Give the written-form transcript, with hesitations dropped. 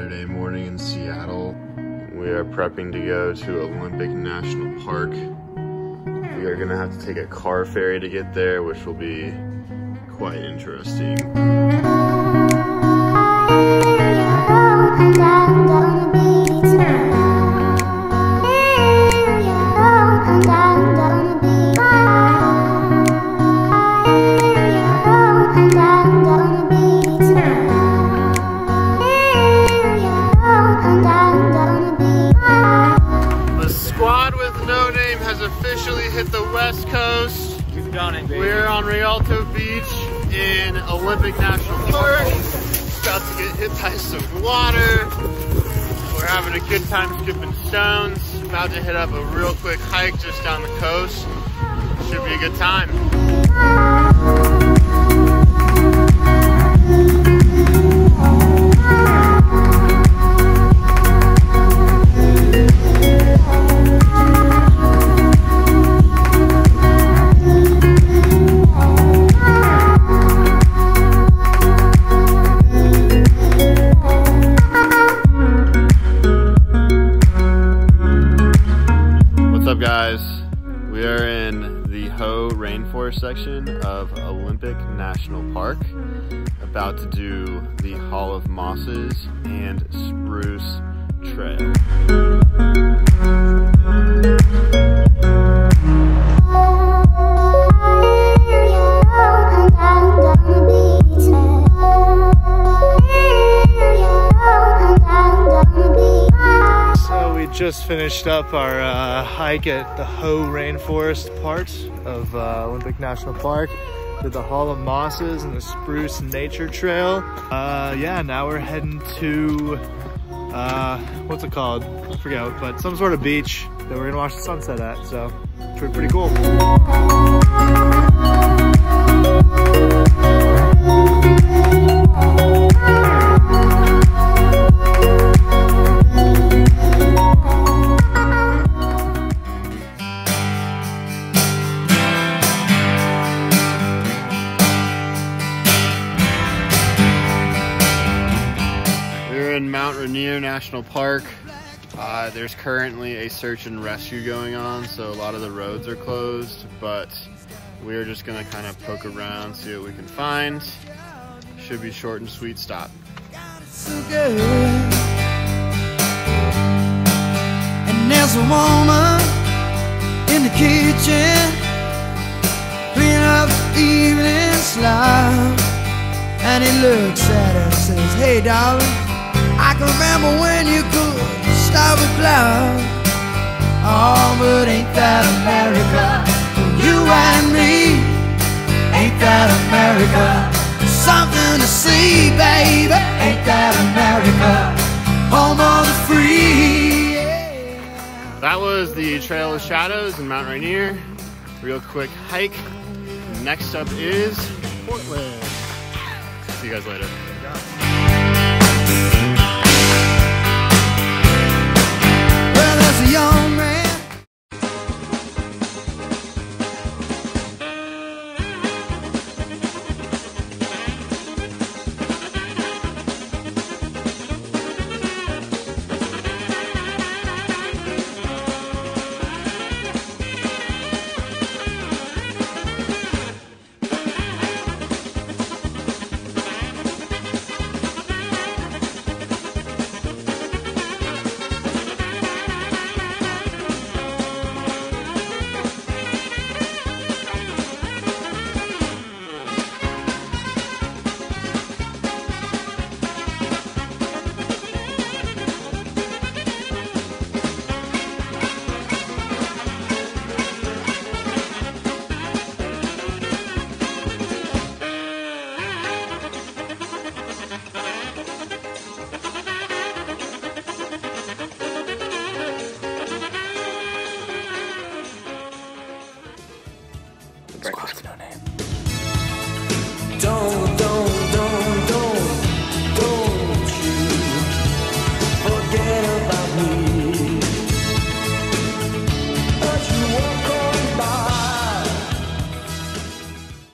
Saturday morning in Seattle. We are prepping to go to Olympic National Park. We are gonna have to take a car ferry to get there, which will be quite interesting. Officially hit the West Coast. We've done it, baby. We're on Rialto Beach in Olympic National Park. About to get hit by some water. We're having a good time skipping stones. About to hit up a real quick hike just down the coast. Should be a good time. Guys, we are in the rainforest section of Olympic National Park, about to do the Hall of Mosses and Spruce Trail. Just finished up our hike at the rainforest part of Olympic National Park. Did the Hall of Mosses and the Spruce Nature Trail. Yeah, now we're heading to, what's it called? I forget, but some sort of beach that we're gonna watch the sunset at, so it's pretty cool. Mount Rainier National Park. There's currently a search and rescue going on, so a lot of the roads are closed, but we're just gonna kind of poke around, see what we can find. Should be short and sweet stop. And there's a woman in the kitchen cleaning up the evening slop, and he looks at her and says, "Hey darling, I can remember when you could stop a cloud. Oh, but ain't that America? For you and me, ain't that America? Something to see, baby. Ain't that America? Home of the free." Yeah. That was the Trail of Shadows in Mount Rainier. Real quick hike. Next up is Portland. See you guys later. A young man. Squad's known